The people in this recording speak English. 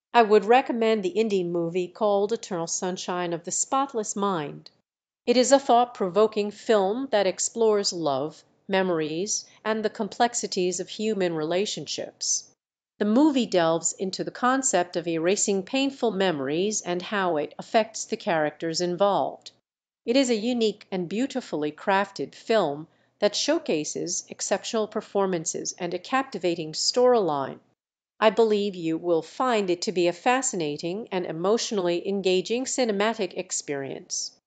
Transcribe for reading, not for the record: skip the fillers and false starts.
I would recommend the indie movie called Eternal Sunshine of the Spotless Mind. It is a thought-provoking film that explores love, memories, and the complexities of human relationships. The movie delves into the concept of erasing painful memories and how it affects the characters involved. It is a unique and beautifully crafted film that showcases exceptional performances and a captivating storyline. I believe you will find it to be a fascinating and emotionally engaging cinematic experience.